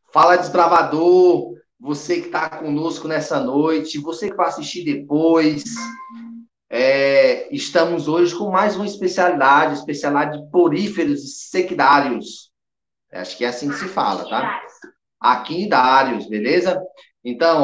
Fala, desbravador, você que está conosco nessa noite, você que vai assistir depois. Estamos hoje com mais uma especialidade de poríferos e sequidários. Acho que é assim que se fala, tá? Aquidários, beleza? Então,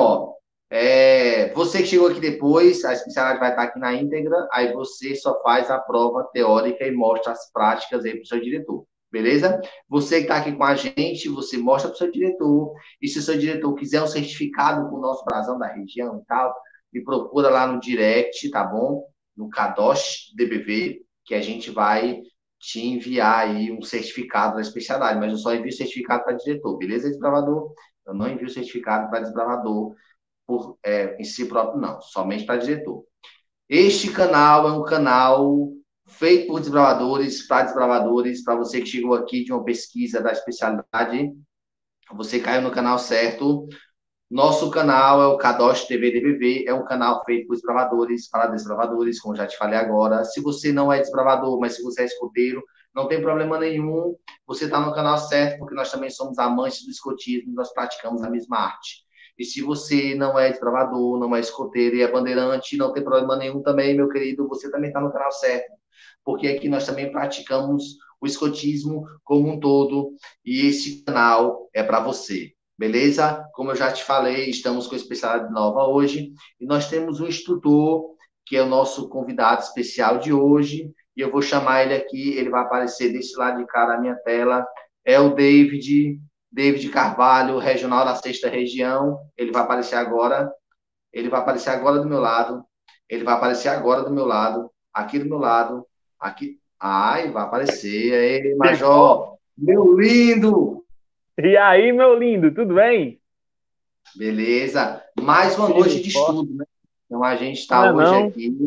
você que chegou aqui depois, a especialidade vai estar aqui na íntegra, aí você só faz a prova teórica e mostra as práticas aí para o seu diretor, beleza? Você que está aqui com a gente, você mostra para o seu diretor, e se o seu diretor quiser um certificado com o nosso brasão da região e tal, me procura lá no direct, tá bom? No Kadosh DBV, que a gente vai te enviar aí um certificado da especialidade, mas eu só envio certificado para diretor, beleza, desbravador? Eu não envio certificado para desbravador em si próprio, não, somente para diretor. Este canal é um canal feito por desbravadores, para você que chegou aqui de uma pesquisa da especialidade, você caiu no canal certo. Nosso canal é o Kadosh TV DBV, é um canal feito por desbravadores, para desbravadores, como já te falei agora. Se você não é desbravador, mas se você é escoteiro, não tem problema nenhum, você está no canal certo, porque nós também somos amantes do escotismo, nós praticamos a mesma arte. E se você não é desbravador, não é escoteiro e é bandeirante, não tem problema nenhum também, meu querido, você também está no canal certo, porque aqui nós também praticamos o escotismo como um todo, e esse canal é para você. Beleza? Como eu já te falei, estamos com especialidade nova hoje e nós temos um instrutor que é o nosso convidado especial de hoje e eu vou chamar ele aqui, ele vai aparecer desse lado de cá na minha tela, é o David Carvalho, regional da sexta região, ele vai aparecer agora do meu lado, ele vai aparecer agora do meu lado, aqui do meu lado, aqui, ai, vai aparecer, aí, Major, meu lindo! E aí, meu lindo, tudo bem? Beleza. Mais uma Firme noite e de forte. estudo, né? Então, a gente Não está é hoje não? aqui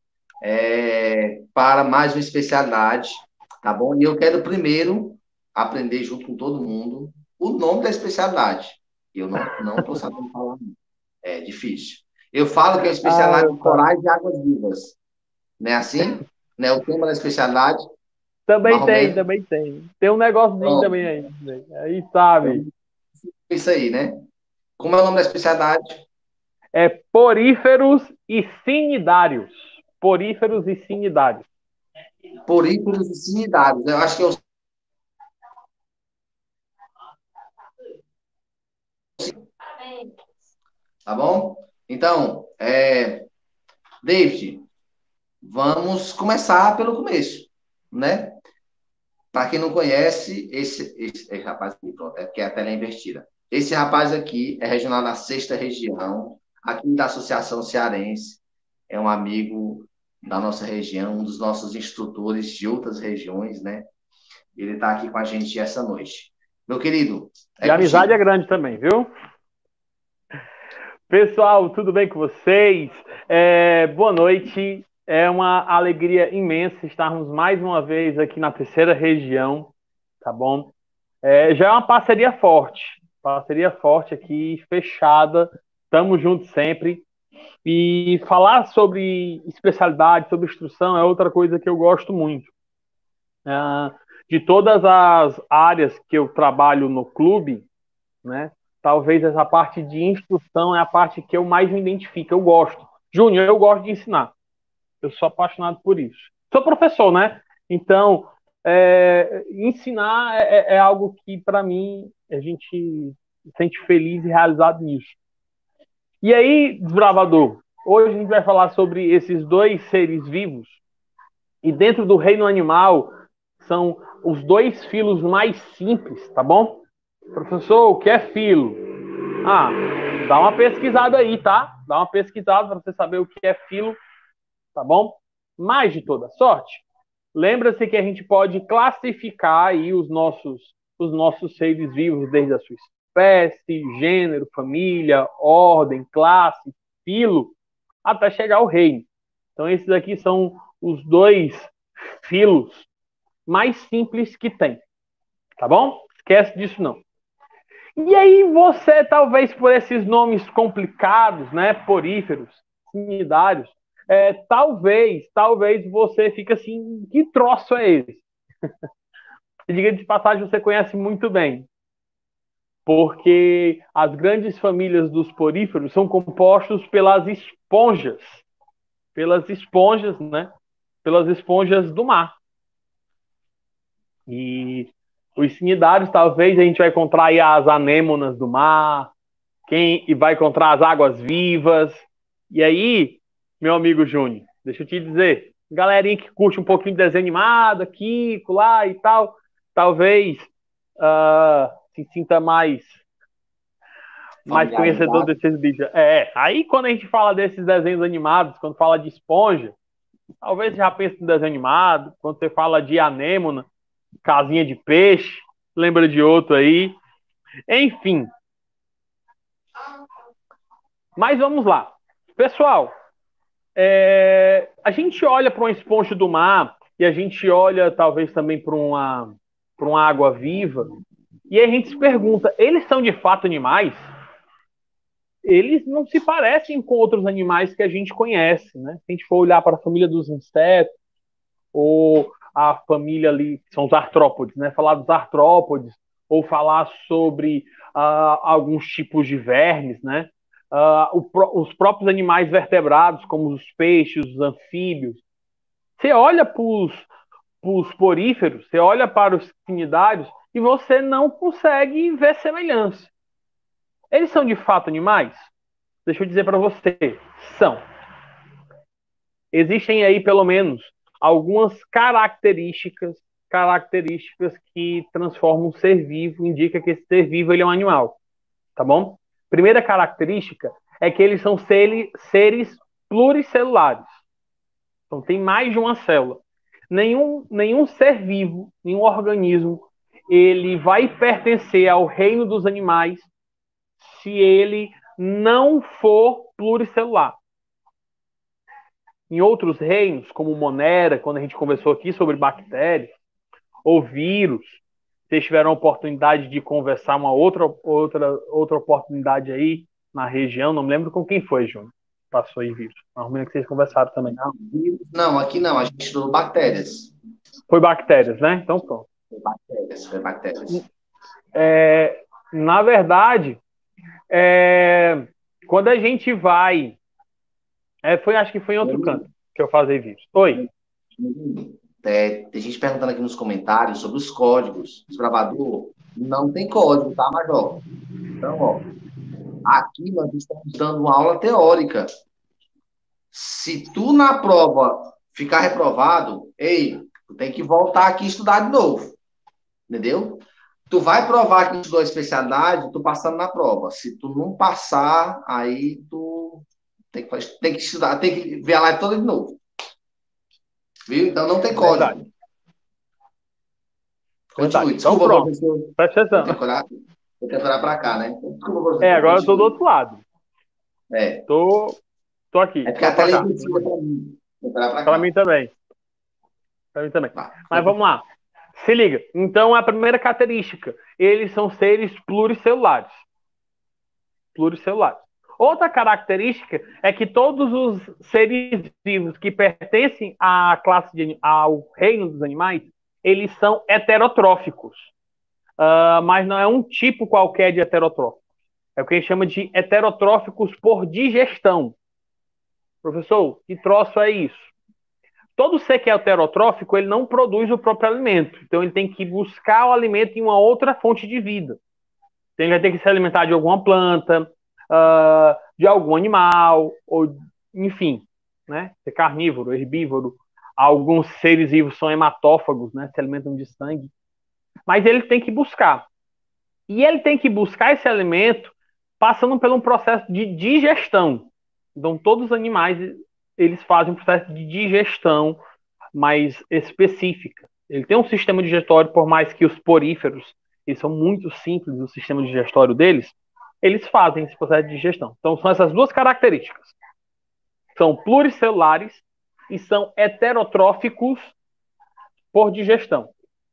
para mais uma especialidade, tá bom? E eu quero primeiro aprender junto com todo mundo o nome da especialidade. Eu não estou sabendo falar. É difícil. Eu falo que é a Ah, especialidade meu de pai. corais e águas vivas. Não é assim? Não é o tema da especialidade? Mais Também ou tem, menos? também tem. Tem um negocinho Pronto. também aí. Aí sabe. Então, é isso aí, né? Como é o nome da especialidade? É poríferos e cnidários. Poríferos e cnidários. Poríferos e cnidários. Eu acho que é o. Tá bom? Então, David, vamos começar pelo começo, né? Para quem não conhece, esse rapaz aqui, pronto, é porque a tela é invertida. Esse rapaz aqui é regional da sexta região, aqui da Associação Cearense, é um amigo da nossa região, um dos nossos instrutores de outras regiões, né? Ele está aqui com a gente essa noite. Meu querido, é E a amizade é contigo. grande também, viu? Pessoal, tudo bem com vocês? Boa noite. É uma alegria imensa estarmos mais uma vez aqui na terceira região, tá bom? Já é uma parceria forte aqui, fechada. Estamos juntos sempre. E falar sobre especialidade, sobre instrução, é outra coisa que eu gosto muito. De todas as áreas que eu trabalho no clube, né? Talvez essa parte de instrução é a parte que eu mais me identifico. Eu gosto. Júnior, eu gosto de ensinar. Eu sou apaixonado por isso. Sou professor, né? Então, ensinar é algo que, para mim, a gente se sente feliz e realizado nisso. E aí, desbravador, hoje a gente vai falar sobre esses dois seres vivos. E dentro do reino animal, são os dois filos mais simples, tá bom? Professor, o que é filo? Ah, dá uma pesquisada aí, tá? Dá uma pesquisada para você saber o que é filo, tá bom? Mais de toda sorte, lembra-se que a gente pode classificar aí os nossos seres vivos desde a sua espécie, gênero, família, ordem, classe, filo, até chegar ao reino. Então, esses aqui são os dois filos mais simples que tem, tá bom? Esquece disso não. E aí você, talvez por esses nomes complicados, né, poríferos, simidários, talvez você fique assim, que troço é esse? E diga de passagem, você conhece muito bem. porque as grandes famílias dos poríferos são compostos pelas esponjas, né? Pelas esponjas do mar. E os cnidários, talvez a gente vai encontrar aí as anêmonas do mar, e vai encontrar as águas vivas. E aí, meu amigo Júnior, deixa eu te dizer, galerinha que curte um pouquinho de desenho animado aqui, lá e tal, talvez se sinta mais conhecedor desses bichos. Aí quando a gente fala desses desenhos animados, quando fala de esponja, talvez você já pense em desenho animado, quando você fala de anêmona, casinha de peixe, lembra de outro aí. Enfim. Mas vamos lá. Pessoal, a gente olha para uma esponja do mar e a gente olha talvez também para uma água viva e a gente se pergunta, eles são de fato animais? Eles não se parecem com outros animais que a gente conhece, né? Se a gente for olhar para a família dos insetos ou a família ali, que são os artrópodes, né? Falar dos artrópodes ou falar sobre alguns tipos de vermes, né? Os próprios animais vertebrados, como os peixes, os anfíbios. Você olha para os poríferos, você olha para os cnidários e você não consegue ver semelhança. Eles são de fato animais? Deixa eu dizer para você, são. Existem aí pelo menos algumas características que transformam um ser vivo, indica que esse ser vivo ele é um animal, tá bom? Primeira característica é que eles são seres pluricelulares. Então tem mais de uma célula. Nenhum ser vivo, nenhum organismo, ele vai pertencer ao reino dos animais se ele não for pluricelular. Em outros reinos, como Monera, quando a gente conversou aqui sobre bactérias, ou vírus, vocês tiveram a oportunidade de conversar uma outra oportunidade aí na região, não me lembro com quem foi, Júnior. Passou aí vírus. Normalmente que vocês conversaram também. Não, aqui não, a gente estudou bactérias. Foi bactérias, né? Então pronto. Foi bactérias. Na verdade, quando a gente vai... acho que foi em outro canto que eu fazia vírus. Oi. Tem gente perguntando aqui nos comentários sobre os códigos. Desbravador, não tem código, tá, Major? Então, ó, aqui nós estamos dando uma aula teórica. Se tu na prova ficar reprovado, tu tem que voltar aqui e estudar de novo. Entendeu? Tu vai provar que estudou a especialidade, tu passando na prova. Se tu não passar, aí tu tem que estudar, tem que ver a live toda de novo. Viu? Então não tem código. Continue. Desculpa, então, professor. Presta atenção. Vou tentar olhar para cá, né? Desculpa, professor. Agora eu tô do outro lado. Tô aqui. É porque a tela é invisível para mim também. Para mim também. Mas vamos lá. Se liga. Então, a primeira característica. Eles são seres pluricelulares. Outra característica é que todos os seres vivos que pertencem à classe ao reino dos animais, eles são heterotróficos. Mas não é um tipo qualquer de heterotrófico. É o que a gente chama de heterotróficos por digestão. Professor, que troço é isso? Todo ser que é heterotrófico, ele não produz o próprio alimento. Então, ele tem que buscar o alimento em uma outra fonte de vida. Então, ele vai ter que se alimentar de alguma planta, de algum animal, ou enfim, né? Ser carnívoro, herbívoro. Alguns seres vivos são hematófagos, né? Se alimentam de sangue. Mas ele tem que buscar. E ele tem que buscar esse alimento passando por um processo de digestão. Então, todos os animais, eles fazem um processo de digestão mais específica. Ele tem um sistema digestório, por mais que os poríferos, eles são muito simples, o sistema digestório deles, eles fazem esse processo de digestão. Então, são essas duas características. São pluricelulares e são heterotróficos por digestão.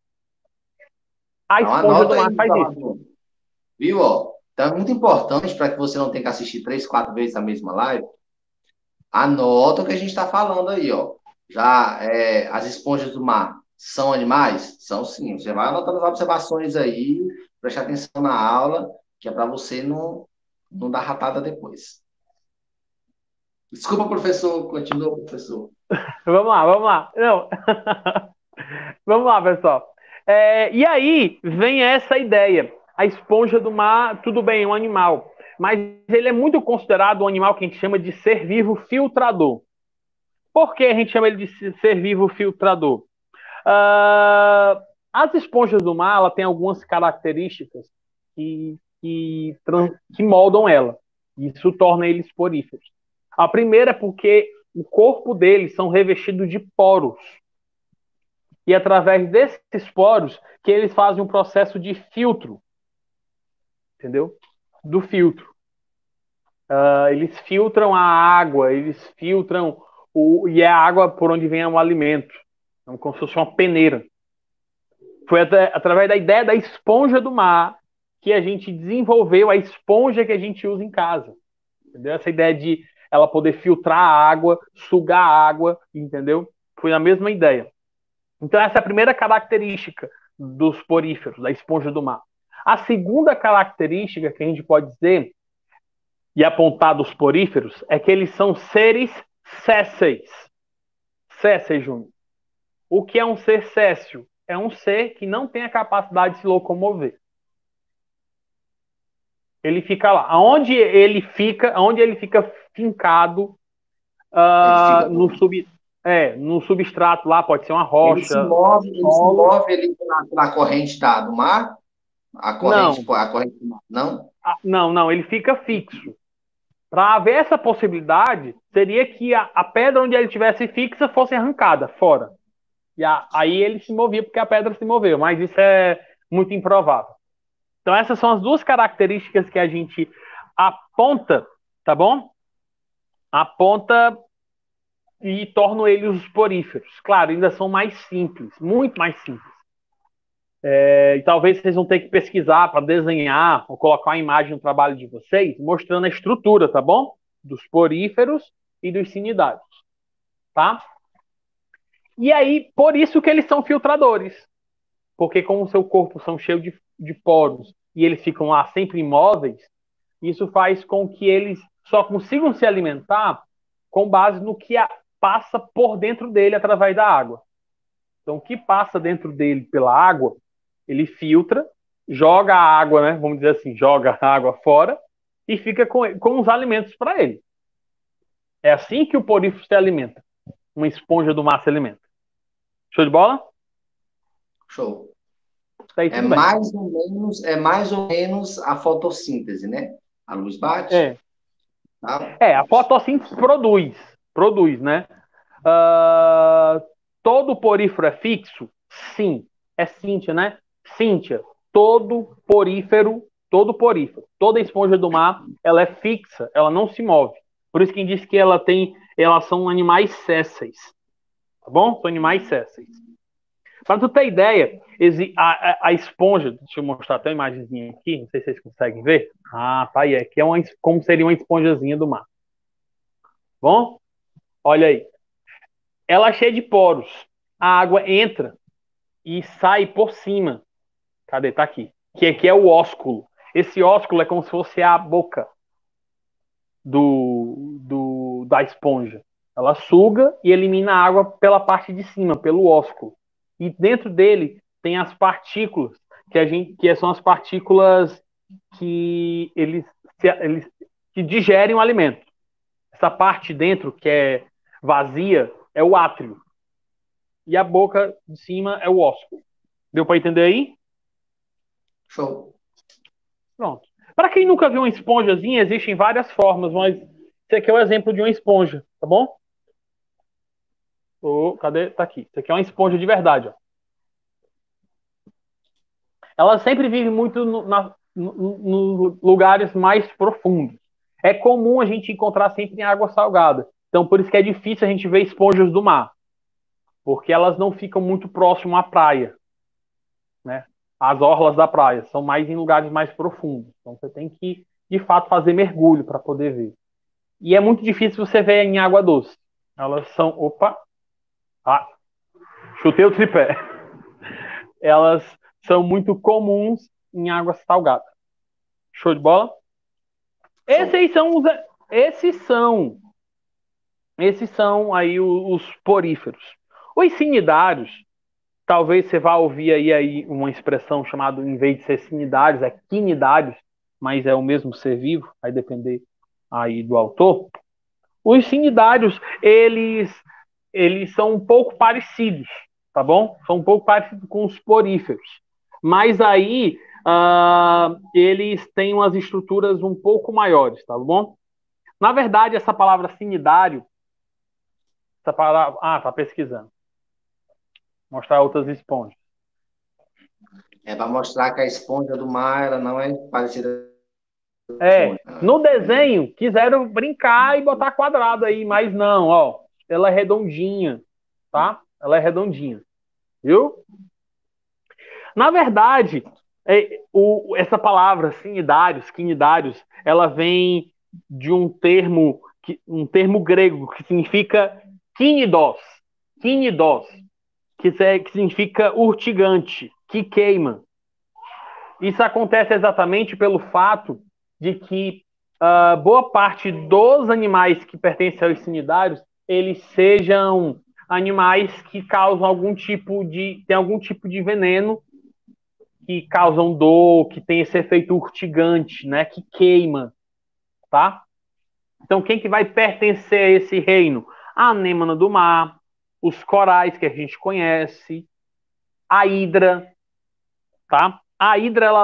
A esponja do mar faz isso. Viu, ó? Então é muito importante para que você não tenha que assistir 3, 4 vezes a mesma live. Anota o que a gente está falando aí, ó. Já as esponjas do mar São animais? São sim. Você vai anotando as observações aí, prestar atenção na aula, que é para você não dar ratada depois. Desculpa, professor. Continua, professor. Vamos lá, vamos lá. Não. Vamos lá, pessoal. E aí vem essa ideia. A esponja do mar, tudo bem, é um animal, mas ele é muito considerado um animal que a gente chama de ser vivo filtrador. Por que a gente chama ele de ser vivo filtrador? Uh, as esponjas do mar ela tem algumas características que moldam ela. Isso torna eles poríferos. A primeira é porque o corpo deles são revestidos de poros. E através desses poros que eles fazem um processo de filtro. Entendeu? Do filtro. Eles filtram a água, eles filtram e é a água por onde vem o alimento. É como se fosse uma peneira. Foi através da ideia da esponja do mar que a gente desenvolveu a esponja que a gente usa em casa. Entendeu? Essa ideia de ela poder filtrar a água, sugar a água, entendeu? Foi a mesma ideia. Então essa é a primeira característica dos poríferos, da esponja do mar. A segunda característica que a gente pode dizer e apontar dos poríferos é que eles são seres sésseis. Sésseis, Júnior. O que é um ser césseo? É um ser que não tem a capacidade de se locomover. Ele fica lá. Aonde ele fica fincado no substrato lá, pode ser uma rocha. Ele se move ali na corrente do mar? A corrente do mar, não? Não, ele fica fixo. Para haver essa possibilidade, seria que a pedra onde ele estivesse fixa fosse arrancada fora. E aí ele se movia porque a pedra se moveu, mas isso é muito improvável. Então essas são as duas características que a gente aponta, tá bom? Aponta e tornam eles os poríferos. Claro, ainda são mais simples, muito mais simples. E talvez vocês vão ter que pesquisar para desenhar ou colocar uma imagem no trabalho de vocês, mostrando a estrutura, tá bom? Dos poríferos e dos cnidários, tá? E aí, por isso que eles são filtradores. Porque como o seu corpo são cheios de poros e eles ficam lá sempre imóveis, isso faz com que eles só consigam se alimentar com base no que passa por dentro dele através da água. Então, o que passa dentro dele pela água, ele filtra, joga a água, né? Vamos dizer assim, joga a água fora e fica com os alimentos para ele. É assim que o porífero se alimenta. Uma esponja do mar se alimenta. Show de bola? Show. Tá aí, é mais ou menos a fotossíntese, né? A luz bate. Tá? A fotossíntese produz, né? Todo porífero é fixo? Sim. É Cíntia, né? Cíntia, todo porífero, toda esponja do mar, ela é fixa, ela não se move. Por isso que diz que elas são animais sésseis. Tá bom? São animais sésseis. Para tu ter ideia, a esponja, deixa eu mostrar até uma imagenzinha aqui, não sei se vocês conseguem ver. Tá aí, aqui é como seria uma esponjazinha do mar. Bom? Olha aí. Ela é cheia de poros. A água entra e sai por cima. Cadê? Tá aqui. Que aqui é o ósculo. Esse ósculo é como se fosse a boca da esponja. Ela suga e elimina a água pela parte de cima, pelo ósculo. E dentro dele tem as partículas, que são as partículas que eles que digerem o alimento. Essa parte dentro, que é vazia, é o átrio. E a boca de cima é o ósculo. Deu para entender aí? Show. Pronto. Para quem nunca viu uma esponjazinha, existem várias formas, mas esse aqui é o exemplo de uma esponja, tá bom? Cadê? Tá aqui. Isso aqui é uma esponja de verdade, ó. Ela sempre vive muito nos lugares mais profundos. É comum a gente encontrar sempre em água salgada. Então, por isso que é difícil a gente ver esponjas do mar. Porque elas não ficam muito próximo à praia, né? As orlas da praia são mais em lugares mais profundos. Então, você tem que, de fato, fazer mergulho para poder ver. E é muito difícil você ver em água doce. Elas são... Opa! Chutei o tripé. Elas são muito comuns em água salgada. Show de bola? Esses são os, esses são aí os poríferos. Os cnidários, talvez você vá ouvir aí uma expressão chamada, em vez de ser cnidários, é quinidários, mas é o mesmo ser vivo, vai depender aí do autor. Os cnidários, eles são um pouco parecidos, tá bom? São um pouco parecidos com os poríferos. Mas aí, eles têm umas estruturas um pouco maiores, tá bom? Na verdade, essa palavra cnidário, essa palavra... Ah, tá pesquisando. Mostrar outras esponjas. É para mostrar que a esponja do mar ela não é parecida. No desenho, quiseram brincar e botar quadrado aí, mas não, ó. Ela é redondinha, tá? Ela é redondinha. Viu? Na verdade, essa palavra quinidários, ela vem de um termo grego que significa quinidos, que significa urtigante, que queima. Isso acontece exatamente pelo fato de que boa parte dos animais que pertencem aos cnidários, eles sejam animais que causam tem algum tipo de veneno, que causam dor, que tem esse efeito urtigante, né, que queima, tá? Então, quem que vai pertencer a esse reino? A anêmona do mar, os corais que a gente conhece, a hidra, tá? A hidra, ela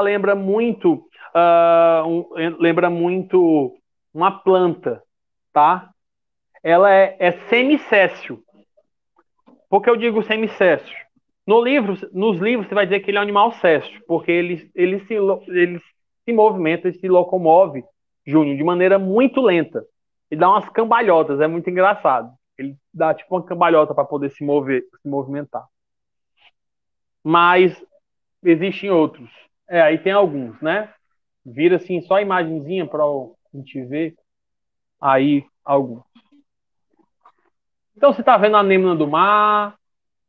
lembra muito uma planta, tá? Ela é semicéssio. Por que eu digo semicéssio? Nos livros você vai dizer que ele é um animal céssio, porque ele se movimenta, ele se locomove, Júnior, de maneira muito lenta. Ele dá umas cambalhotas, é muito engraçado. Ele dá tipo uma cambalhota para poder se movimentar. Mas existem outros. Aí tem alguns, né? Vira assim só a imagenzinha para a gente ver aí alguns. Então você está vendo a anêmona do mar,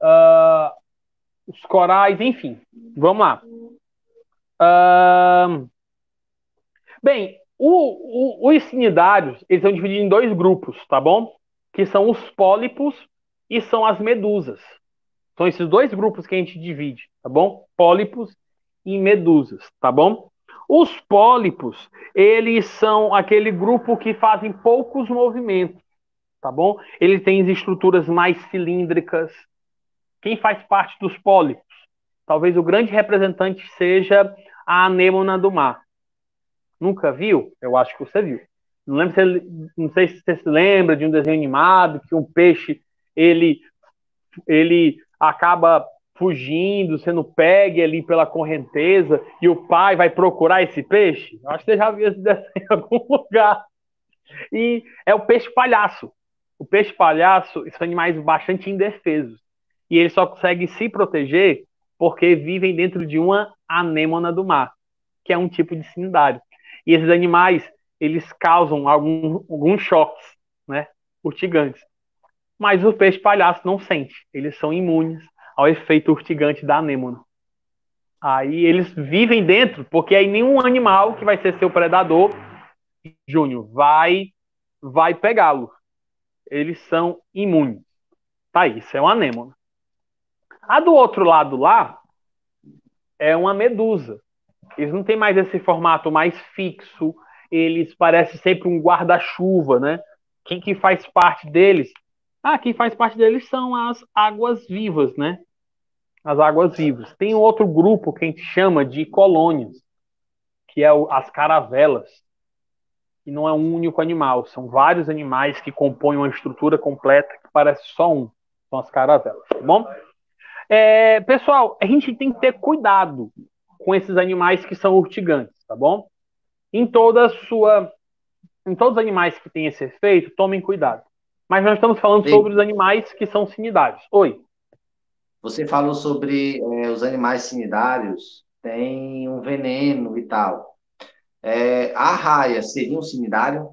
os corais, enfim. Vamos lá. Bem, os cnidários, eles são divididos em dois grupos, tá bom? Que são os pólipos e são as medusas. São esses dois grupos que a gente divide, tá bom? Pólipos e medusas, tá bom? Os pólipos, eles são aquele grupo que fazem poucos movimentos, tá bom? Ele tem as estruturas mais cilíndricas. Quem faz parte dos pólipos? Talvez o grande representante seja a anêmona do mar. Nunca viu? Eu acho que você viu. Não sei se você se lembra de um desenho animado que um peixe ele acaba fugindo, sendo pegue ali pela correnteza e o pai vai procurar esse peixe. Eu acho que você já viu esse desenho em algum lugar. E é o peixe palhaço. O peixe palhaço são animais bastante indefesos. E eles só conseguem se proteger porque vivem dentro de uma anêmona do mar, que é um tipo de cnidário. E esses animais, eles causam alguns choques, né, urtigantes. Mas o peixe palhaço não sente. Eles são imunes ao efeito urtigante da anêmona. Aí eles vivem dentro, porque aí nenhum animal que vai ser seu predador, Júnior, vai pegá-lo. Eles são imunes. Tá, isso é uma anêmona. A do outro lado lá é uma medusa. Eles não têm mais esse formato mais fixo, eles parecem sempre um guarda-chuva, né? Quem que faz parte deles? Quem faz parte deles são as águas-vivas, né? As águas-vivas. Tem um outro grupo que a gente chama de colônias, que é as caravelas, que não é um único animal, são vários animais que compõem uma estrutura completa que parece só um. São as caravelas, tá bom? Pessoal, a gente tem que ter cuidado com esses animais que são urtigantes, tá bom? Em todos os animais que têm esse efeito, tomem cuidado. Mas nós estamos falando sobre os animais que são cnidários. Oi. Você falou sobre os animais cnidários, tem um veneno e tal. A arraia seria um cnidário?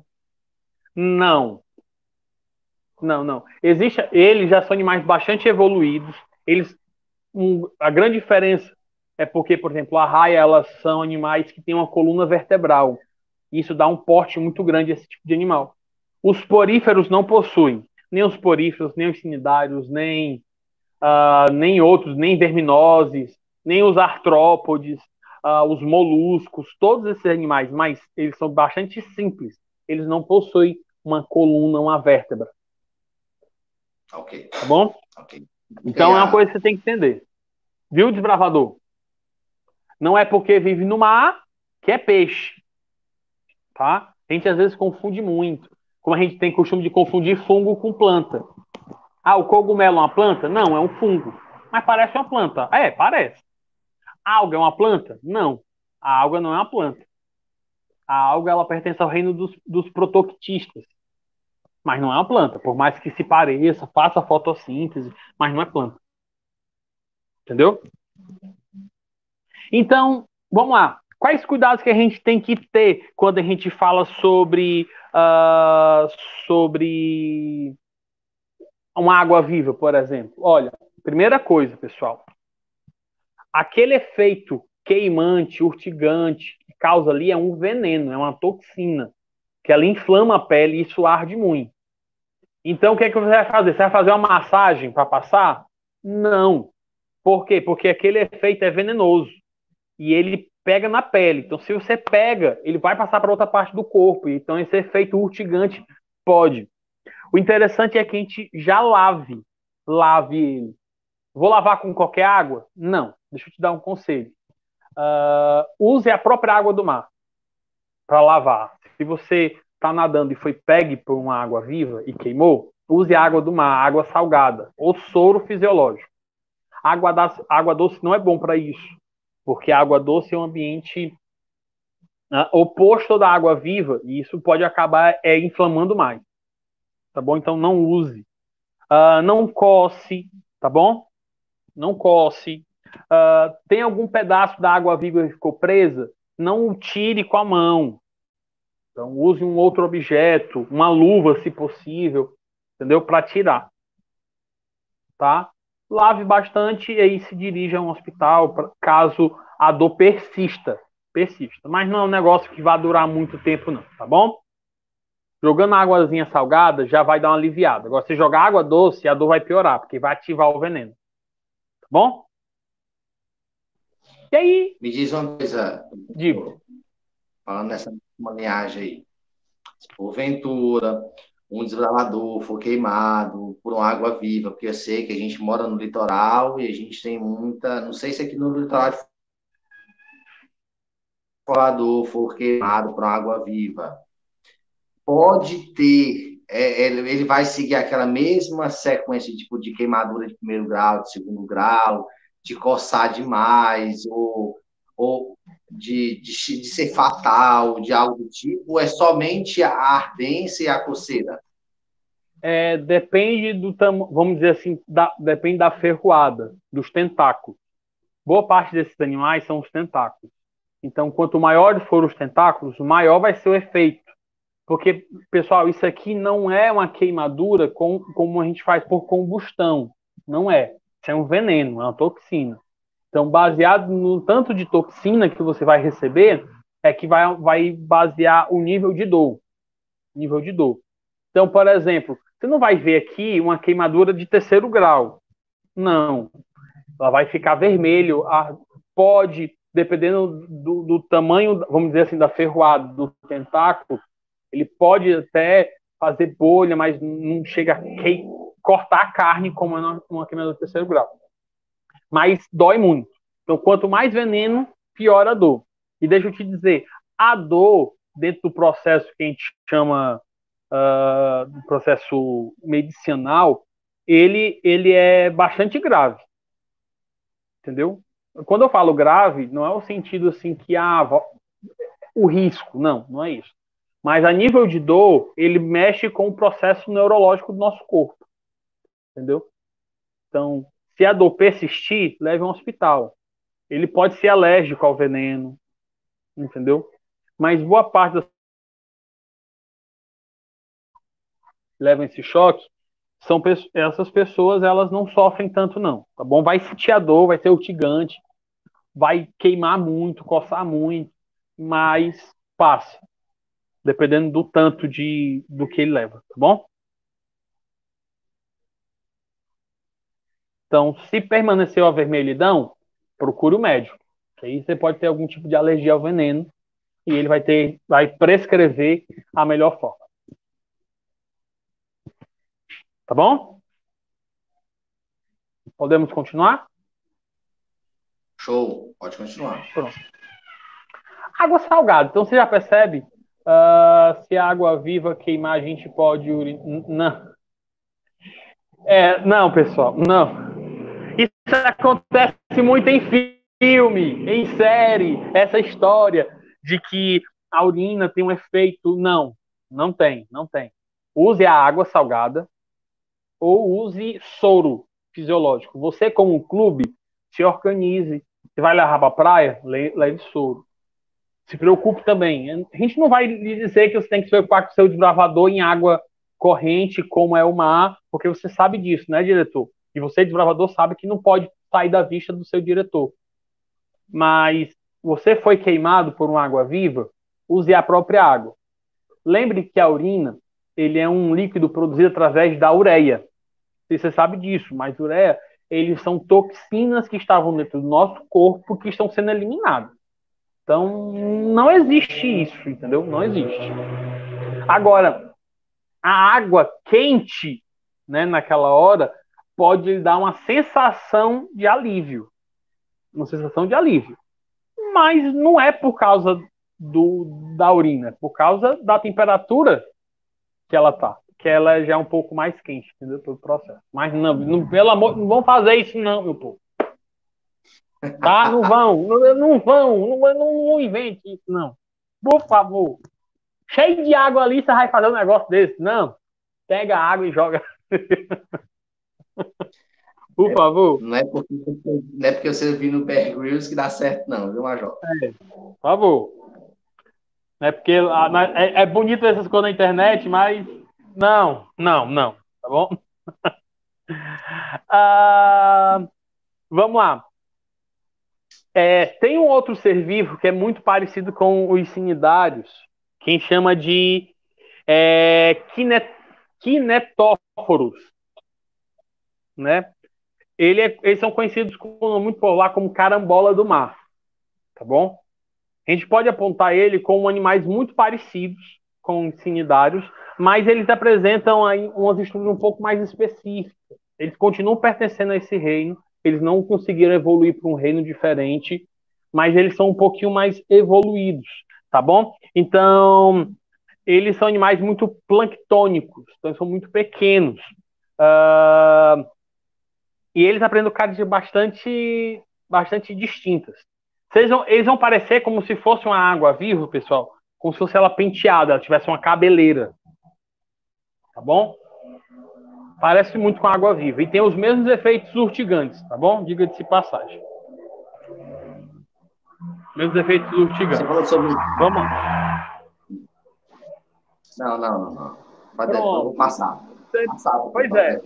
Não. Eles já são animais bastante evoluídos. A grande diferença é porque, por exemplo, a raia, elas são animais que têm uma coluna vertebral. Isso dá um porte muito grande a esse tipo de animal. Os poríferos não possuem. Nem os poríferos, nem os cnidários, nem outros, nem verminoses, nem os artrópodes, os moluscos, todos esses animais, mas eles são bastante simples. Eles não possuem uma coluna, uma vértebra. Ok. Tá bom? Ok. Então é uma coisa que você tem que entender. Viu, desbravador? Não é porque vive no mar que é peixe. Tá? A gente às vezes confunde muito. Como a gente tem costume de confundir fungo com planta. Ah, o cogumelo é uma planta? Não, é um fungo. Mas parece uma planta. É, parece. A alga é uma planta? Não. A alga não é uma planta. A alga ela pertence ao reino dos protoctistas. Mas não é uma planta. Por mais que se pareça, faça fotossíntese, mas não é planta. Entendeu? Então, vamos lá. Quais cuidados que a gente tem que ter quando a gente fala sobre uma água viva, por exemplo? Olha, primeira coisa, pessoal, aquele efeito queimante, urtigante que causa ali é um veneno, é uma toxina, que ela inflama a pele e isso arde muito. Então, o que é que você vai fazer? Você vai fazer uma massagem para passar? Não. Por quê? Porque aquele efeito é venenoso e ele pega na pele. Então, se você pega, ele vai passar para outra parte do corpo. Então, esse efeito urtigante pode. O interessante é que a gente já lave ele. Vou lavar com qualquer água? Não. Deixa eu te dar um conselho. Use a própria água do mar para lavar. Se você está nadando e foi pegue por uma água viva e queimou, use a água do mar, água salgada ou soro fisiológico. Água doce não é bom para isso, porque a água doce é um ambiente oposto da água viva e isso pode acabar inflamando mais. Tá bom? Então não use. Não coce, tá bom? Não coce. Tem algum pedaço da água viva que ficou presa? Não o tire com a mão. Então, use um outro objeto, uma luva, se possível, entendeu? Para tirar, tá? Lave bastante e aí se dirija a um hospital caso a dor persista. Persista. Mas não é um negócio que vai durar muito tempo, não, tá bom? Jogando águazinha salgada já vai dar uma aliviada. Agora, se jogar água doce, a dor vai piorar, porque vai ativar o veneno. Tá bom? E aí? Me diz uma coisa, Digo. falando nessa linhagem aí. Se porventura um desbravador for queimado por uma água viva, porque eu sei que a gente mora no litoral e a gente tem muita. Não sei se aqui no litoral de Salvador for queimado por uma água viva. Pode ter. Ele vai seguir aquela mesma sequência tipo, de queimadura de primeiro grau, de segundo grau, de coçar demais, ou de ser fatal, de algo do tipo, ou é somente a ardência e a coceira? Depende do tamanho, vamos dizer assim, depende da ferroada, dos tentáculos. Boa parte desses animais são os tentáculos. Então, quanto maiores forem os tentáculos, maior vai ser o efeito. Porque, pessoal, isso aqui não é uma queimadura como a gente faz por combustão. Não é. Isso é um veneno, é uma toxina. Então, baseado no tanto de toxina que você vai receber, é que vai basear o nível de dor. Nível de dor. Então, por exemplo, você não vai ver aqui uma queimadura de terceiro grau. Não. Ela vai ficar vermelho. Pode, dependendo do tamanho, vamos dizer assim, da ferroada, do tentáculo, ele pode até fazer bolha, mas não chega a cortar a carne como uma queimadura de terceiro grau. Mas dói muito. Então, quanto mais veneno, pior a dor. E deixa eu te dizer, a dor, dentro do processo que a gente chama do processo medicinal, ele é bastante grave. Entendeu? Quando eu falo grave, não é o sentido assim que o risco, não é isso. Mas a nível de dor, ele mexe com o processo neurológico do nosso corpo. Entendeu? Então, se a dor persistir, leve a um hospital. Ele pode ser alérgico ao veneno, entendeu? Mas boa parte das levam esse choque essas pessoas, elas não sofrem tanto não, tá bom? Vai sentir a dor, vai ser urticante, vai queimar muito, coçar muito, mas passa, dependendo do tanto do que ele leva, tá bom? Então, se permaneceu a vermelhidão, procure o médico. Aí você pode ter algum tipo de alergia ao veneno e ele vai prescrever a melhor forma. Tá bom? Podemos continuar? Show, pode continuar. Pronto. Água salgada. Então você já percebe se a água viva queimar, a gente pode urinar. Não. Não, pessoal, não. Isso acontece muito em filme, em série, essa história de que a urina tem um efeito. Não, não tem, não tem. Use a água salgada ou use soro fisiológico. Você, como um clube, se organize. Você vai levar para a praia, leve soro. Se preocupe também. A gente não vai lhe dizer que você tem que se preocupar com o seu desbravador em água corrente, como é o mar, porque você sabe disso, né, diretor? E você, desbravador, sabe que não pode sair da vista do seu diretor. Mas você foi queimado por uma água viva, use a própria água. Lembre que a urina, ele é um líquido produzido através da ureia. Você sabe disso, mas ureia, eles são toxinas que estavam dentro do nosso corpo que estão sendo eliminadas. Então, não existe isso, entendeu? Não existe. Agora, a água quente, né, naquela hora, pode lhe dar uma sensação de alívio. Uma sensação de alívio. Mas não é por causa da urina, é por causa da temperatura que ela tá. Que ela já é um pouco mais quente, entendeu? Pelo processo. Mas não, pelo amor, não vão fazer isso não, meu povo. Tá? Não vão, não invente isso, não. Por favor. Cheio de água ali, você vai fazer um negócio desse. Não. Pega a água e joga. Por favor. Não é porque você viu no Bear Grylls que dá certo, não, viu, Major? Por favor. É porque é bonito essas coisas na internet, mas não. Tá bom? Vamos lá. Tem um outro ser vivo que é muito parecido com os cnidários, que a gente chama de kinetóforos, né? Eles são conhecidos muito popular como carambola do mar, tá bom? A gente pode apontar ele como animais muito parecidos com os cnidários, mas eles apresentam aí umas estruturas um pouco mais específicas. Eles continuam pertencendo a esse reino, eles não conseguiram evoluir para um reino diferente, mas eles são um pouquinho mais evoluídos, tá bom? Então, eles são animais muito planctônicos, então eles são muito pequenos. E eles aprendem características bastante distintas. Eles vão parecer como se fosse uma água viva, pessoal, como se fosse ela penteada, ela tivesse uma cabeleira. Tá bom? Parece muito com água viva. E tem os mesmos efeitos urtigantes, tá bom? Diga-se passagem. Mesmos efeitos urtigantes. Você falou sobre... Vamos lá. Não. Eu vou passar. Pois é.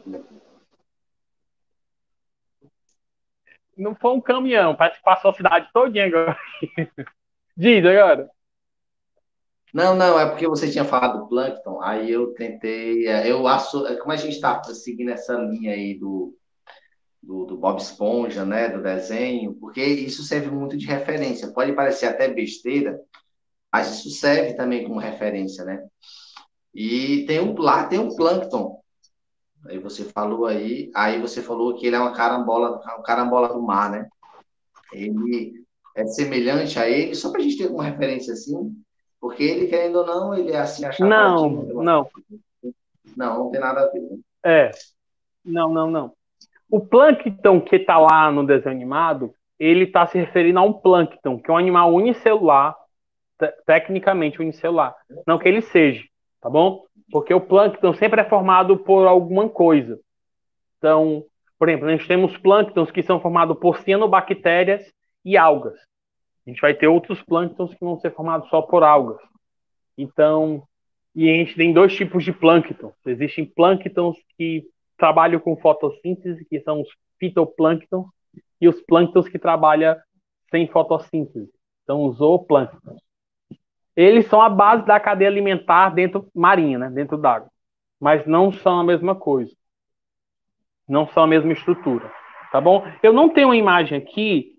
Não foi um caminhão, parece que passou a cidade todinha agora. Diz agora. Não, é porque você tinha falado do Plankton, aí eu tentei. Como a gente está seguindo essa linha aí do Bob Esponja, né, do desenho, porque isso serve muito de referência. Pode parecer até besteira, mas isso serve também como referência, né? E lá tem um Plankton. Aí você falou que ele é uma carambola do mar, né? Ele é semelhante a ele, só para a gente ter uma referência assim, porque ele, querendo ou não, ele é assim, achapadinho. Não tem nada a ver. Né? Não. O plâncton que está lá no desenho animado, ele está se referindo a um plâncton, que é um animal unicelular, tecnicamente unicelular. Não que ele seja, tá bom? Porque o plâncton sempre é formado por alguma coisa. Então, por exemplo, nós temos plânctons que são formados por cianobactérias e algas. A gente vai ter outros plânctons que vão ser formados só por algas. Então, e a gente tem dois tipos de plâncton. Existem plânctons que trabalham com fotossíntese, que são os fitoplânctons, e os plânctons que trabalham sem fotossíntese, são os zooplânctons. Eles são a base da cadeia alimentar dentro marinha, né, dentro d'água, mas não são a mesma coisa, não são a mesma estrutura, tá bom? Eu não tenho uma imagem aqui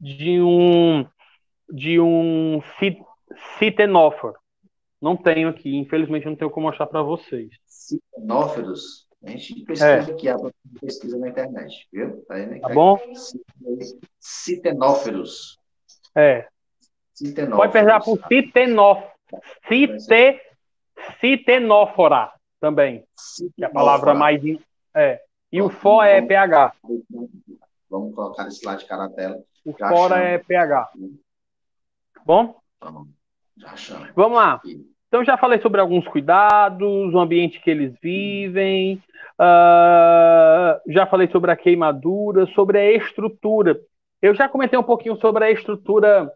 de um citenóforo. Não tenho aqui, infelizmente eu não tenho como mostrar para vocês. Citanóferos. A gente pesquisa aqui, a pesquisa na internet, viu? Tá bom? Citenóferos. Pode pesar por citenófora também. Que é a palavra mais... E o fó é pH. Vamos colocar esse lado de cara na tela. O fora é pH. Bom? Já achamos. Vamos lá. Então, já falei sobre alguns cuidados, o ambiente que eles vivem, já falei sobre a queimadura, sobre a estrutura. Eu já comentei um pouquinho sobre a estrutura.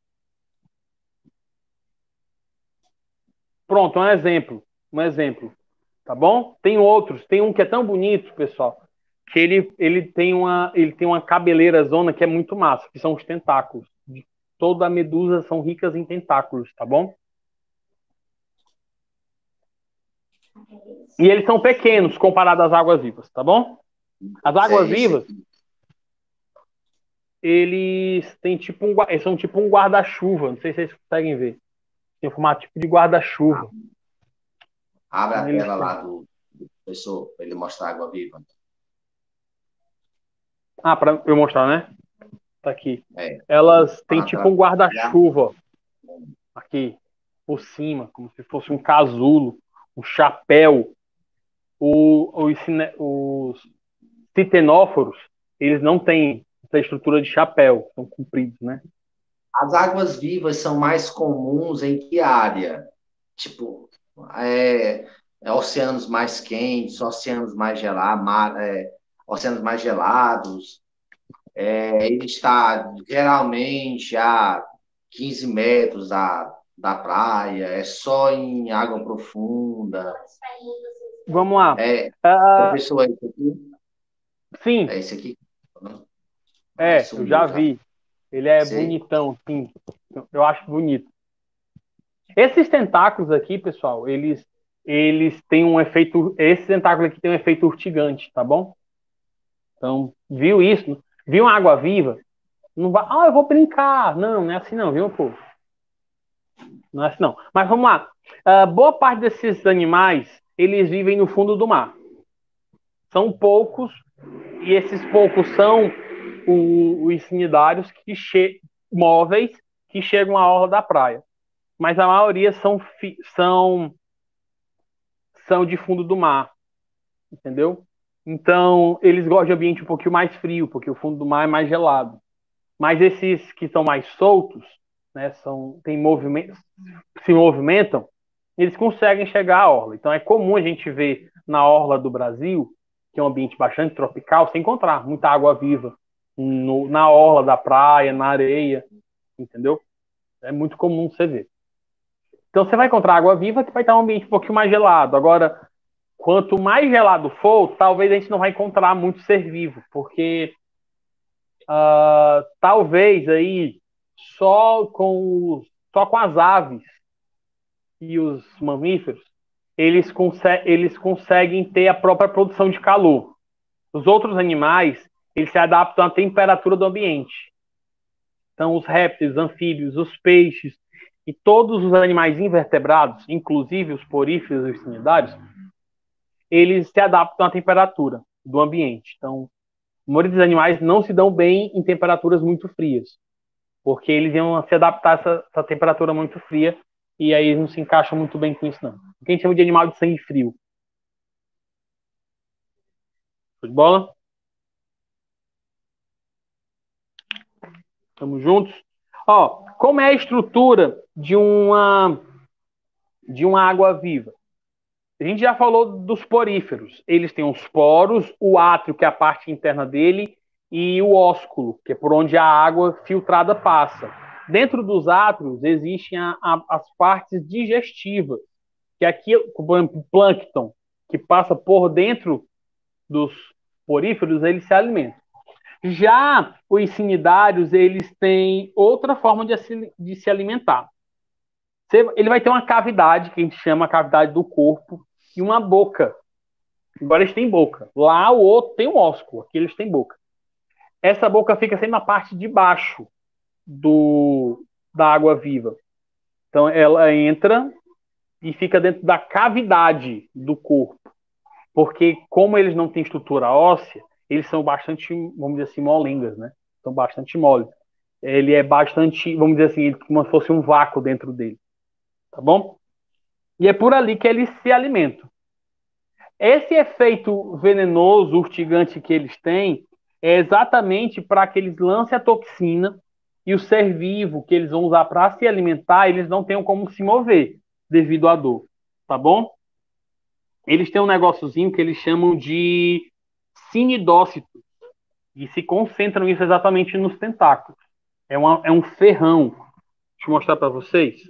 Pronto, um exemplo, tá bom? Tem outros, tem um que é tão bonito, pessoal, que ele tem uma cabeleira zona que é muito massa, que são os tentáculos. Toda a medusa são ricas em tentáculos, tá bom? E eles são pequenos comparados às águas-vivas, tá bom? As águas-vivas, eles são tipo um guarda-chuva, não sei se vocês conseguem ver. Tem um formato tipo de guarda-chuva. Abre a tela lá do professor, para ele mostrar a água-viva. Para eu mostrar, né? Tá aqui. Elas têm tipo um guarda-chuva aqui por cima, como se fosse um casulo, um chapéu. Os citenóforos, eles não têm essa estrutura de chapéu, são compridos, né? As águas-vivas são mais comuns em que área? Tipo, oceanos mais quentes, oceanos mais gelados. Ele está geralmente a 15 metros da praia, é só em água profunda. Vamos lá. Professor, é esse aqui? Sim. É esse aqui? Eu já vi. Ele é bonitão, sim. Eu acho bonito. Esses tentáculos aqui, pessoal, eles têm um efeito... Esse tentáculo aqui tem um efeito urtigante, tá bom? Então, viu isso? Viu uma água-viva? Não vai... eu vou brincar. Não é assim não, viu, povo? Não é assim não. Mas vamos lá. Boa parte desses animais, eles vivem no fundo do mar. São poucos, e esses poucos são os cnidários móveis que chegam à orla da praia. Mas a maioria são de fundo do mar, entendeu? Então, eles gostam de ambiente um pouquinho mais frio, porque o fundo do mar é mais gelado. Mas esses que são mais soltos, né, se movimentam, eles conseguem chegar à orla. Então, é comum a gente ver na orla do Brasil, que é um ambiente bastante tropical, você encontrar muita água viva na orla da praia, na areia, entendeu? É muito comum você ver. Então, você vai encontrar água viva que vai estar um ambiente um pouquinho mais gelado. Agora, quanto mais gelado for, talvez a gente não vai encontrar muito ser vivo, porque talvez aí só com as aves e os mamíferos eles conseguem ter a própria produção de calor. Os outros animais, eles se adaptam à temperatura do ambiente. Então, os répteis, os anfíbios, os peixes e todos os animais invertebrados, inclusive os poríferos e os cnidários, eles se adaptam à temperatura do ambiente. Então, a maioria dos animais não se dão bem em temperaturas muito frias, porque eles iam se adaptar a essa temperatura muito fria e aí eles não se encaixam muito bem com isso, não. O que a gente chama de animal de sangue frio. Show de bola? Estamos juntos? Como é a estrutura de uma água-viva? A gente já falou dos poríferos. Eles têm os poros, o átrio, que é a parte interna dele, e o ósculo, que é por onde a água filtrada passa. Dentro dos átrios existem as partes digestivas, que aqui, por exemplo, o plâncton, que passa por dentro dos poríferos, eles se alimentam. Já os cnidários, eles têm outra forma de se alimentar. Ele vai ter uma cavidade, que a gente chama a cavidade do corpo, e uma boca. Agora eles têm boca. Lá o outro tem um ósculo, aqui eles têm boca. Essa boca fica sempre na parte de baixo da água viva. Então ela entra e fica dentro da cavidade do corpo. Porque como eles não têm estrutura óssea, eles são bastante, vamos dizer assim, molengas, né? São bastante moles. Ele é bastante, vamos dizer assim, como se fosse um vácuo dentro dele. Tá bom? E é por ali que eles se alimentam. Esse efeito venenoso, urtigante que eles têm, é exatamente para que eles lancem a toxina e o ser vivo que eles vão usar para se alimentar, eles não tenham como se mover devido à dor. Tá bom? Eles têm um negóciozinho que eles chamam de cinidócitos e se concentram isso exatamente nos tentáculos. É um ferrão. Deixa eu mostrar para vocês.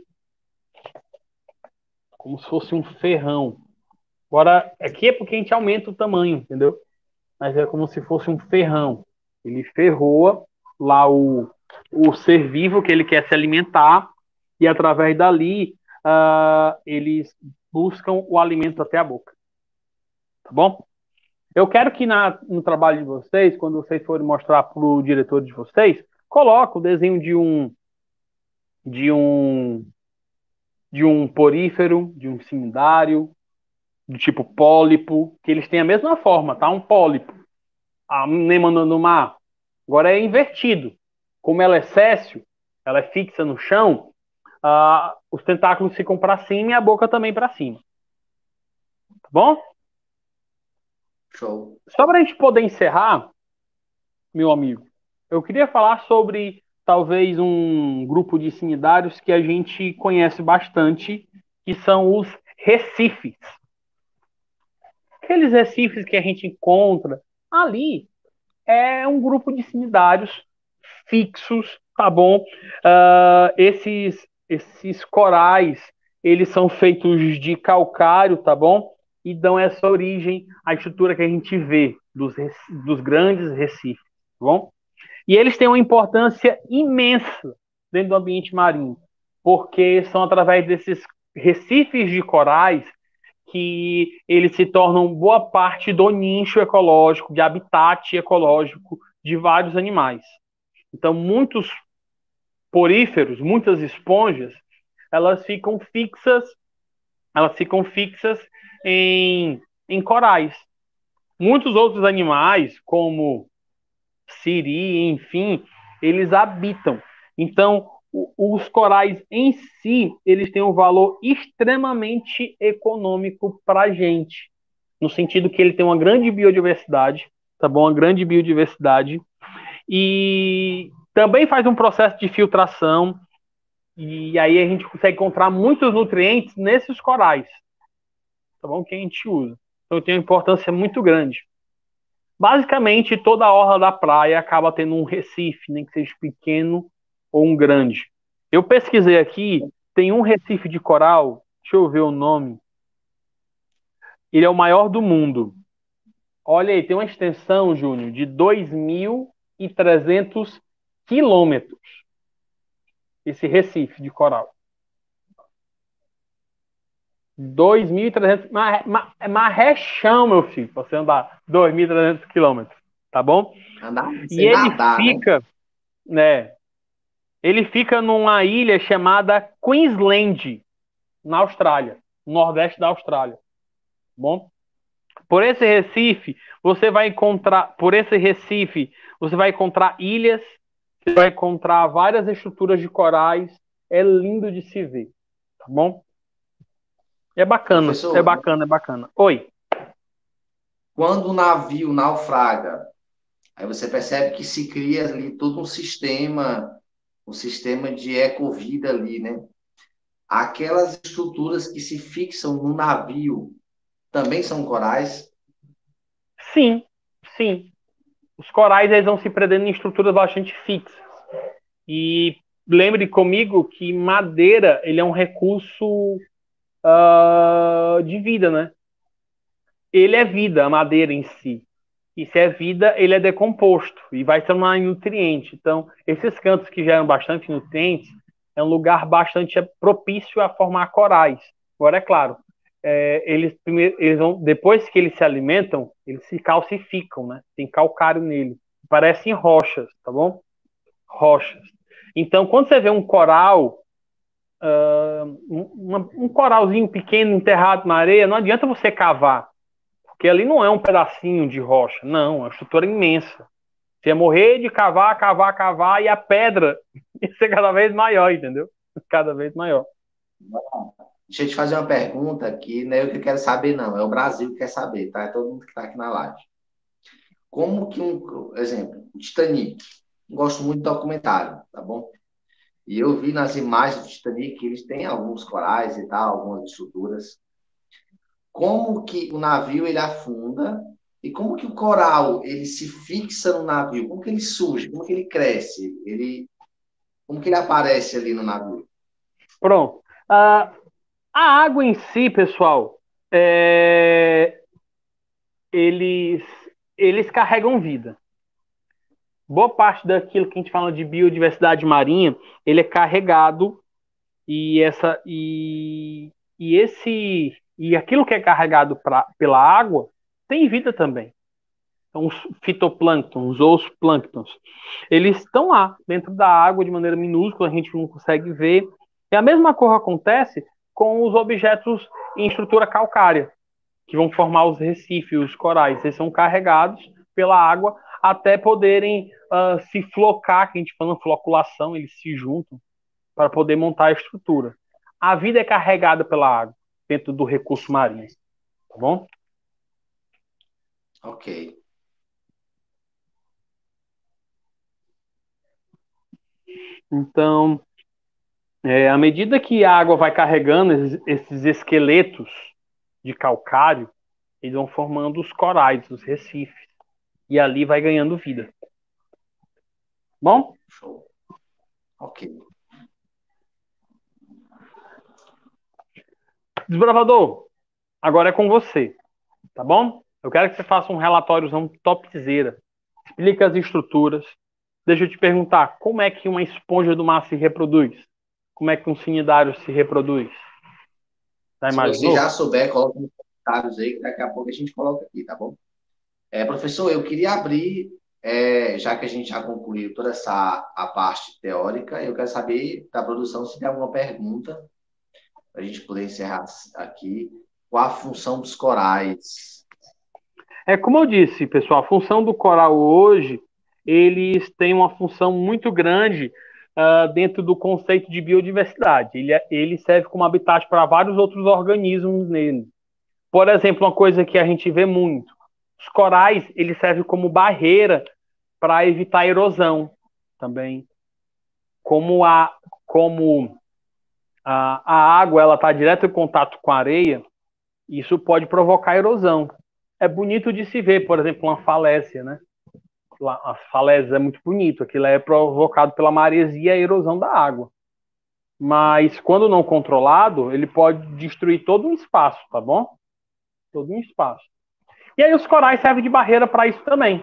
Como se fosse um ferrão. Agora, aqui é porque a gente aumenta o tamanho, entendeu? Mas é como se fosse um ferrão. Ele ferroa lá o ser vivo que ele quer se alimentar e através dali eles buscam o alimento até a boca. Tá bom? Eu quero que no trabalho de vocês, quando vocês forem mostrar para o diretor de vocês, coloque o desenho de um porífero, de um cnidário, do tipo pólipo, que eles têm a mesma forma, tá? Um pólipo. A anema no mar. Agora é invertido. Como ela é céssio, ela é fixa no chão, os tentáculos ficam para cima e a boca também para cima. Tá bom? Show. Só para a gente poder encerrar, meu amigo, eu queria falar sobre talvez um grupo de cnidários que a gente conhece bastante, que são os recifes. Aqueles recifes que a gente encontra ali é um grupo de cnidários fixos, tá bom? Esses corais, eles são feitos de calcário, tá bom? E dão essa origem à estrutura que a gente vê dos grandes recifes, tá bom? E eles têm uma importância imensa dentro do ambiente marinho, porque são através desses recifes de corais que eles se tornam boa parte do nicho ecológico, de habitat ecológico de vários animais. Então, muitos poríferos, muitas esponjas, elas ficam fixas em corais. Muitos outros animais, como siri, enfim, eles habitam. Então, os corais em si, eles têm um valor extremamente econômico para a gente, no sentido que ele tem uma grande biodiversidade, tá bom? Uma grande biodiversidade e também faz um processo de filtração e aí a gente consegue encontrar muitos nutrientes nesses corais, tá bom? Que a gente usa. Então tem uma importância muito grande. Basicamente, toda a orla da praia acaba tendo um recife, nem que seja pequeno ou um grande. Eu pesquisei aqui, tem um recife de coral, deixa eu ver o nome. Ele é o maior do mundo. Olha aí, tem uma extensão, Júnior, de 2.300 quilômetros. Esse recife de coral. 2.300, mas é chão, meu filho, pra você andar 2.300 quilômetros, tá bom? Andar E sem nadar, né? né? Ele fica numa ilha chamada Queensland, na Austrália, no nordeste da Austrália, tá bom? Por esse recife, você vai encontrar ilhas, você vai encontrar várias estruturas de corais, é lindo de se ver, tá bom? É bacana, é Professor, bacana, é bacana. Oi. quando o navio naufraga, aí você percebe que se cria ali todo um sistema de ecovida ali, né? Aquelas estruturas que se fixam no navio também são corais? Sim, sim. Os corais eles vão se prendendo em estruturas bastante fixas. E lembre comigo que madeira ele é um recurso de vida, né? Ele é vida, a madeira em si. E se é vida, ele é decomposto e vai se tornar nutriente. Então, esses cantos que geram bastante nutrientes é um lugar bastante propício a formar corais. Agora, é claro, eles vão, depois que eles se alimentam, eles se calcificam, né? Tem calcário nele. Parecem rochas, tá bom? Rochas. Então, quando você vê um coral, um coralzinho pequeno enterrado na areia, não adianta você cavar, porque ali não é um pedacinho de rocha, não, é uma estrutura imensa. Você ia morrer de cavar, cavar, cavar, e a pedra ia ser cada vez maior, entendeu? Cada vez maior. Deixa eu te fazer uma pergunta que não é eu que quero saber, não. É o Brasil que quer saber, tá? É todo mundo que está aqui na live. Como que exemplo, o Titanic. Gosto muito de documentário, tá bom? E eu vi nas imagens do Titanic que eles têm alguns corais e tal, algumas estruturas. Como que o navio ele afunda e como que o coral ele se fixa no navio? Como que ele surge? Como que ele cresce? Como que ele aparece ali no navio? Pronto. A água em si, pessoal, eles, eles carregam vida. Boa parte daquilo que a gente fala de biodiversidade marinha, ele é carregado e aquilo que é carregado pela água tem vida também. Então, os fitoplânctons ou os plânctons, eles estão lá dentro da água de maneira minúscula, a gente não consegue ver. E a mesma coisa acontece com os objetos em estrutura calcária, que vão formar os recifes, os corais. Eles são carregados pela água até poderem se flocar, que a gente fala floculação, eles se juntam para poder montar a estrutura. A vida é carregada pela água dentro do recurso marinho, tá bom? Ok. Então, à medida que a água vai carregando esses esqueletos de calcário, eles vão formando os corais, os recifes, e ali vai ganhando vida. Bom? Show. Ok. Desbravador, agora é com você, tá bom? Eu quero que você faça um relatóriozão topzera. Explica as estruturas. Deixa eu te perguntar, como é que uma esponja do mar se reproduz? Como é que um cnidário se reproduz? Já Se você imaginou? já souber, coloca nos comentários aí, que daqui a pouco a gente coloca aqui, tá bom? Professor, eu queria abrir, já que a gente já concluiu toda a parte teórica, eu quero saber da produção se tem alguma pergunta para a gente poder encerrar aqui. Qual a função dos corais? Como eu disse, pessoal, a função do coral hoje, eles têm uma função muito grande dentro do conceito de biodiversidade. Ele serve como habitat para vários outros organismos nele. Por exemplo, uma coisa que a gente vê muito, os corais, eles servem como barreira para evitar erosão também. Como a água ela está direto em contato com a areia, isso pode provocar erosão. É bonito de se ver, por exemplo, uma falésia, né? As falésias é muito bonito, aquilo é provocado pela maresia e a erosão da água. Mas quando não controlado, ele pode destruir todo um espaço, tá bom? Todo um espaço. E aí os corais servem de barreira para isso também.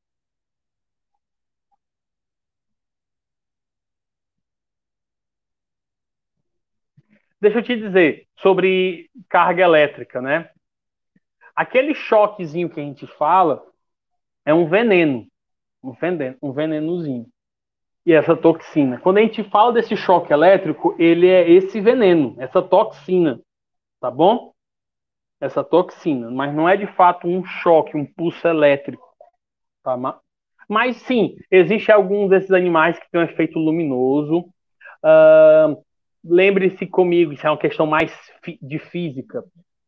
Deixa eu te dizer sobre carga elétrica, né? Aquele choquezinho que a gente fala é um veneno, um venenozinho. E essa toxina. Quando a gente fala desse choque elétrico, ele é esse veneno, essa toxina, tá bom? Essa toxina, mas não é de fato um choque, um pulso elétrico, tá? Mas sim, existem alguns desses animais que têm um efeito luminoso. Lembre-se comigo, isso é uma questão mais de física.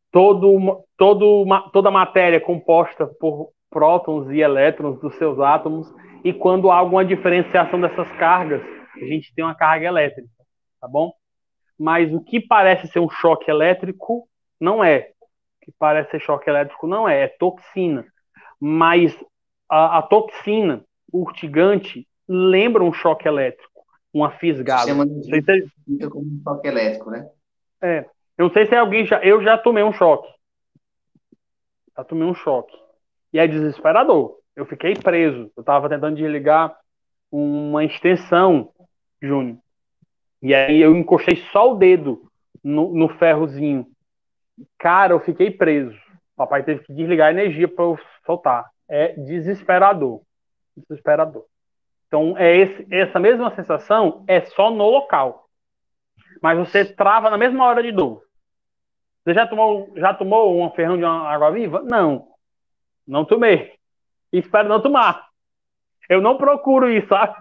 Toda matéria é composta por prótons e elétrons dos seus átomos, e quando há alguma diferenciação dessas cargas, a gente tem uma carga elétrica, tá bom? Mas o que parece ser um choque elétrico não é. O que parece ser choque elétrico não é toxina. Mas a toxina, o urtigante, lembra um choque elétrico, uma O fisgada. sistema nervoso fica como um choque elétrico, né? Eu não sei se alguém já. Eu já tomei um choque. Já tomei um choque. E é desesperador. Eu fiquei preso. Eu estava tentando desligar uma extensão, Júnior. E aí eu encostei só o dedo no ferrozinho. Cara, eu fiquei preso. Papai teve que desligar a energia para eu soltar. É desesperador. Desesperador. Então, essa mesma sensação é só no local. Mas você trava na mesma hora de dor. Você já tomou um ferrão de uma água-viva? Não. Não tomei. E espero não tomar. Eu não procuro isso, sabe?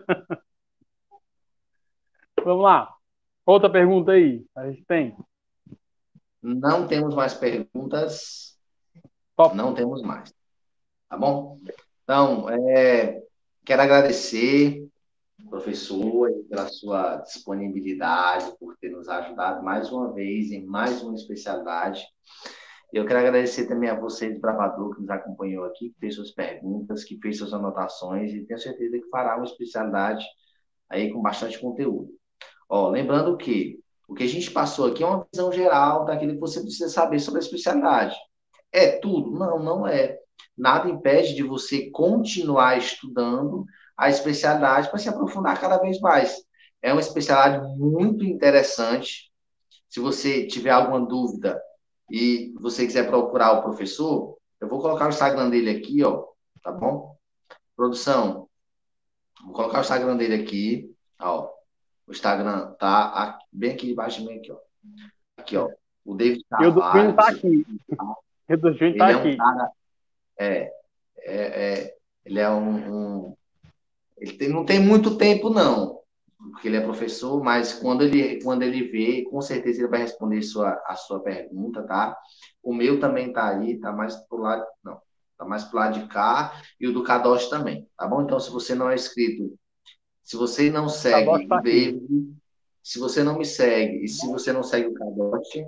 Vamos lá. Outra pergunta aí. A gente tem. Não temos mais perguntas. Top. Não temos mais. Tá bom? Então, quero agradecer, professor, pela sua disponibilidade, por ter nos ajudado mais uma vez em mais uma especialidade. Eu quero agradecer também a você, desbravador, que nos acompanhou aqui, que fez suas perguntas, que fez suas anotações, e tenho certeza que fará uma especialidade aí com bastante conteúdo. Ó, lembrando que o que a gente passou aqui é uma visão geral daquilo que você precisa saber sobre a especialidade. É tudo? Não, não é. Nada impede de você continuar estudando a especialidade para se aprofundar cada vez mais. É uma especialidade muito interessante. Se você tiver alguma dúvida e você quiser procurar o professor, eu vou colocar o Instagram dele aqui, ó, tá bom? Produção, vou colocar o Instagram dele aqui, ó. O Instagram tá bem aqui debaixo de mim, aqui, ó. Aqui, ó. O David E o do Júnior Carvalho, tá você... aqui. E o do Júnior tá ele é um aqui. cara, é, ele é não tem muito tempo, não, porque ele é professor, mas quando ele vê, com certeza ele vai responder a sua pergunta, tá? O meu também tá aí, tá mais pro lado, não, tá mais pro lado de cá, e o do Kadosh também, tá bom? Então, se você não é inscrito, se você não Kadosh segue tá o aqui. David, se você não me segue, e se você não segue o Kadosh,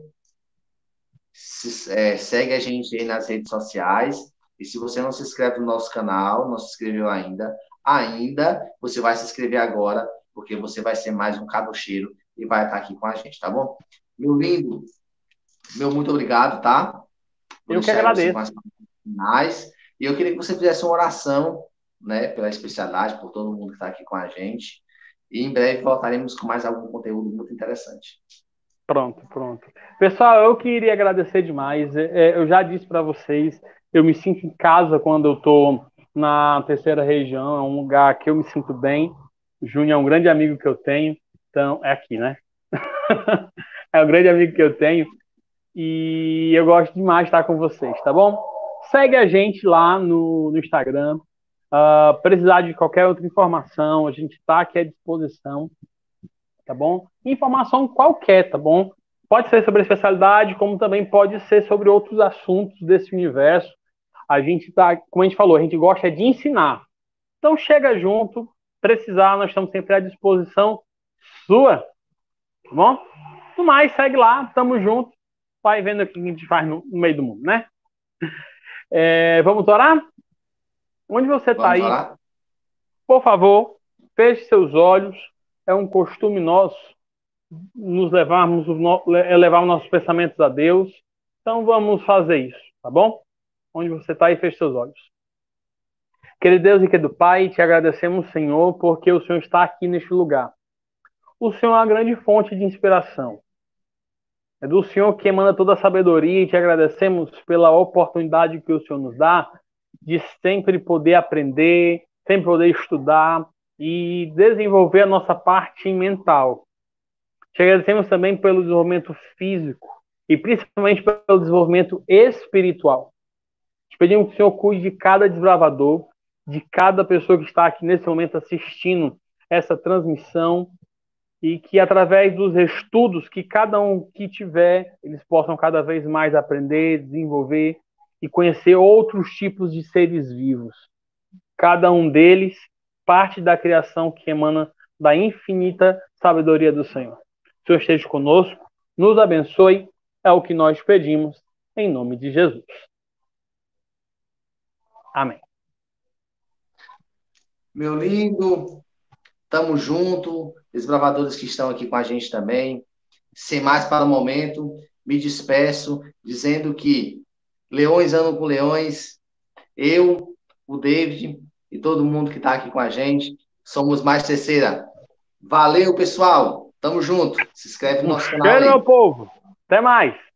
segue a gente aí nas redes sociais. E se você não se inscreve no nosso canal, não se inscreveu ainda, você vai se inscrever agora, porque você vai ser mais um cabocheiro e vai estar aqui com a gente, tá bom? Meu lindo, meu muito obrigado, tá? Vou Eu que deixar aí você com agradeço. as palavras finais. E eu queria que você fizesse uma oração, né, pela especialidade, por todo mundo que está aqui com a gente. E em breve voltaremos com mais algum conteúdo muito interessante. Pronto, pronto. Pessoal, eu queria agradecer demais. Eu já disse para vocês, eu me sinto em casa quando eu estou na terceira região, é um lugar que eu me sinto bem. O Júnior é um grande amigo que eu tenho, então é aqui, né? É um grande amigo que eu tenho e eu gosto demais de estar com vocês, tá bom? Segue a gente lá no Instagram. Precisar de qualquer outra informação, a gente está aqui à disposição, tá bom? Informação qualquer, tá bom? Pode ser sobre a especialidade, como também pode ser sobre outros assuntos desse universo. A gente tá, como a gente falou, a gente gosta de ensinar. Então chega junto, precisar, nós estamos sempre à disposição sua, tá bom? No mais, segue lá, tamo junto, vai vendo o que a gente faz no meio do mundo, né? Vamos orar? Onde você está Vamos aí, orar? por favor, feche seus olhos. É um costume nosso elevar os nossos pensamentos a Deus. Então vamos fazer isso, tá bom? Onde você está aí, feche seus olhos. Querido Deus e querido Pai, te agradecemos, Senhor, porque o Senhor está aqui neste lugar. O Senhor é uma grande fonte de inspiração. É do Senhor que emana toda a sabedoria e te agradecemos pela oportunidade que o Senhor nos dá de sempre poder aprender, sempre poder estudar e desenvolver a nossa parte mental. Te agradecemos também pelo desenvolvimento físico e principalmente pelo desenvolvimento espiritual. Te pedimos que o Senhor cuide de cada desbravador, de cada pessoa que está aqui nesse momento assistindo essa transmissão e que através dos estudos que cada um que tiver, eles possam cada vez mais aprender, desenvolver e conhecer outros tipos de seres vivos. Cada um deles parte da criação que emana da infinita sabedoria do Senhor. O Senhor esteja conosco, nos abençoe, é o que nós pedimos, em nome de Jesus. Amém. Meu lindo, tamo junto, desbravadores que estão aqui com a gente também. Sem mais para o momento, me despeço dizendo que leões andam com leões, Eu, o David e todo mundo que está aqui com a gente, somos Mais Terceira. Valeu, pessoal. Tamo junto. Se inscreve no Um nosso canal cheiro, aí. meu povo. Até mais.